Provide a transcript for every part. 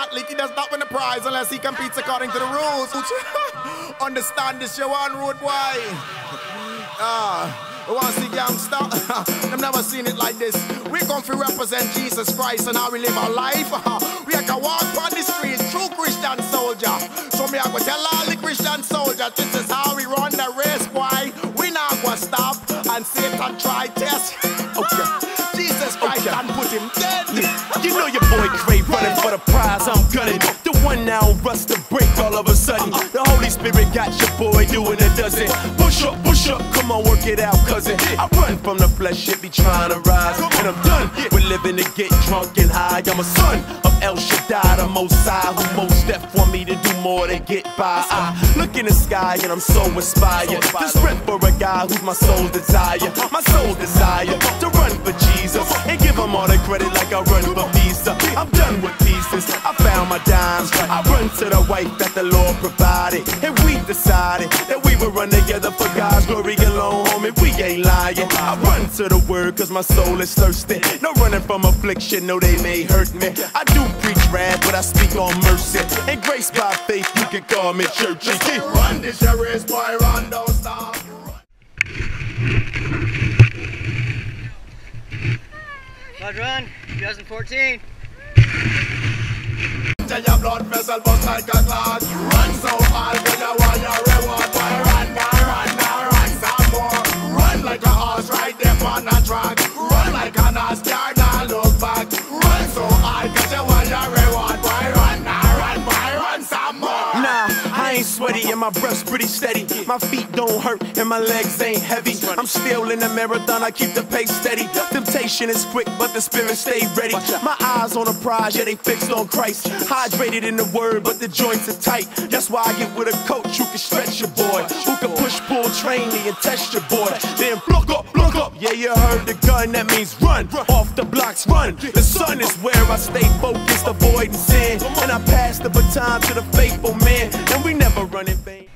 athlete, he does not win the prize unless he competes according to the rules. Understand this, you on road, boy. We want to see gangsta. They've never seen it like this. We come to represent Jesus Christ and how we live our life. We can walk on the streets, true Christian soldier. So me I go tell all the Christian soldiers, this is how we run the race, boy. We not gonna stop and Satan try test. Okay. Jesus Christ can put him dead. You know your boy Cray running for the prize, I'm gunning. The one now rust to break all of a sudden. The Holy Spirit got your boy doing a dozen. Push up, come on, work it out, cousin. I run from the flesh, it be trying to rise. And I'm done with living to get drunk and high. I'm a son of El Shaddai, the Most High, who most step for me to do more than get by. I look in the sky and I'm so inspired. The strength for a guy who's my soul's desire. My soul's desire to run for Jesus and give him all the credit like I run for Visa. I'm done with pieces, I found my dimes. I run to the wife that the Lord provided, and we decided that we would run together for God's glory alone, homie, we ain't lying. I run to the word cause my soul is thirsty. No running from affliction, no they may hurt me. I do preach wrath, but I speak on mercy. And grace by faith, you can call me churchy. Run this your race, boy, run, don't stop. Mud Run, 2014. Tell your blood vessel bust like a clot. Run so hard, cause you want your reward. Boy, run some more. Run like a horse right there on the track. Run like an horse, can't look back. Run so hard, cause you want your reward. Boy, run some more. Nah, I ain't sweaty and my breath's pretty steady. My feet don't hurt and my legs ain't heavy. I'm still in the marathon, I keep the pace steady. Temptation is quick, but the spirit stay ready. My eyes on the prize, yeah, they fixed on Christ. Hydrated in the word, but the joints are tight. That's why I get with a coach who can stretch your boy, who can push, pull, train me and test your boy. Then block up. Yeah, you heard the gun, that means run. Off the blocks, run. The sun is where I stay focused, avoiding sin. And I pass the baton to the faithful man, and we never run in vain.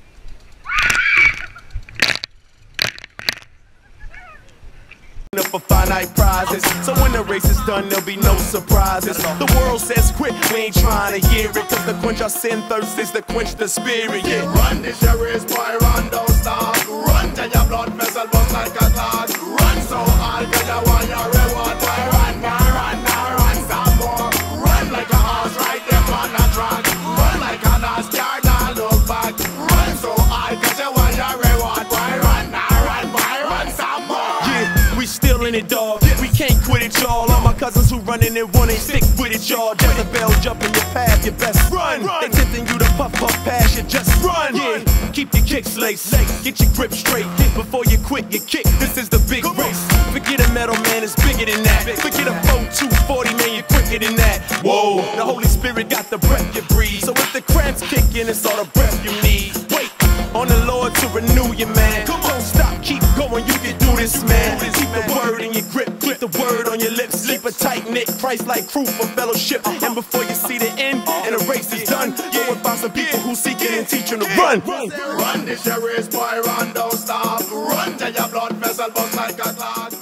Up for finite prizes, so when the race is done there'll be no surprises. The world says quit, we ain't trying to hear it, cause the quench our sin thirst is to quench the spirit. Yeah. Run this your race, boy, run, don't stop. Run till your blood vessel bust like a clot. Run so hard cause you want your reward. Boy, run some more. Run like a horse right there on the track. Run like an horse, can't look back. Run so hard cause you want your reward. Boy, run some more. Yeah, we still in it, dog. We can't quit it, y'all. All my cousins who running and running, stick with it, y'all. Jezebel jump in your path, you best run. They tempting you to puff past you, just run. Yeah, keep your kicks laced, get your grip straight. Before you quit, you kick. This is the big race. Forget a metal man, it's bigger than that. Forget a 4-2-40, man, you're quicker than that. Whoa, the Holy Spirit got the breath you breathe. So if the cramps kick in, it's all the breath you need. Wait on the Lord to renew you, man. Don't stop, keep going, you can do this, man. Keep the word in your grip, keep the word on your lips. Keep a tight-knit, Christ-like crew for fellowship. And before you see the end and the race is done, go and find some people who seek it and teach them to run. Run this your race, boy, run, don't stop. Run till your blood vessel bust like a clot.